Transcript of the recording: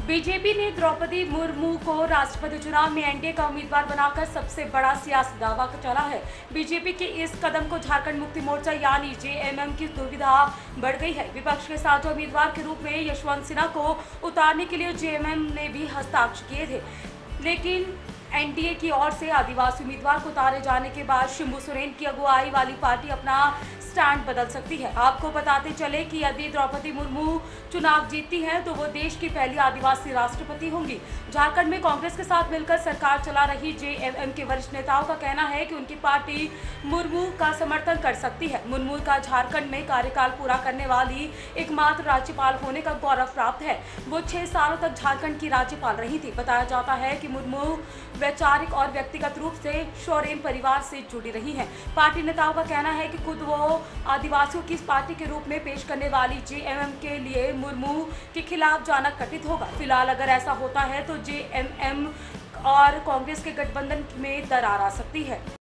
BJP ने द्रौपदी मुर्मू को राष्ट्रपति चुनाव में एनडीए का उम्मीदवार बनाकर सबसे बड़ा सियासी दावा चला है। बीजेपी के इस कदम को झारखंड मुक्ति मोर्चा यानी जेएमएम की दुविधा बढ़ गई है। विपक्ष के साथ उम्मीदवार के रूप में यशवंत सिन्हा को उतारने के लिए जेएमएम ने भी हस्ताक्षर किए थे, लेकिन एनडीए की ओर से आदिवासी उम्मीदवार को उतारे जाने के बाद शिंबू सोरेन की अगुवाई वाली पार्टी अपना स्टैंड बदल सकती है। आपको बताते चले कि यदि द्रौपदी मुर्मू चुनाव जीतती हैं तो वो देश की पहली आदिवासी राष्ट्रपति होंगी। झारखंड में कांग्रेस के साथ मिलकर सरकार चला रही जेएमएम के वरिष्ठ नेताओं का कहना है कि उनकी पार्टी मुर्मू का समर्थन कर सकती है। मुर्मू का झारखंड में कार्यकाल पूरा करने वाली एकमात्र राज्यपाल होने का गौरव प्राप्त है। वो 6 सालों तक झारखंड की राज्यपाल रही थी। बताया जाता है कि मुर्मू वैचारिक और व्यक्तिगत रूप से सोरेन परिवार से जुड़ी रही हैं। पार्टी नेताओं का कहना है कि खुद वो आदिवासियों की पार्टी के रूप में पेश करने वाली जेएमएम के लिए मुर्मू के खिलाफ जाना कथित होगा। फिलहाल अगर ऐसा होता है तो जेएमएम और कांग्रेस के गठबंधन में दरार आ सकती है।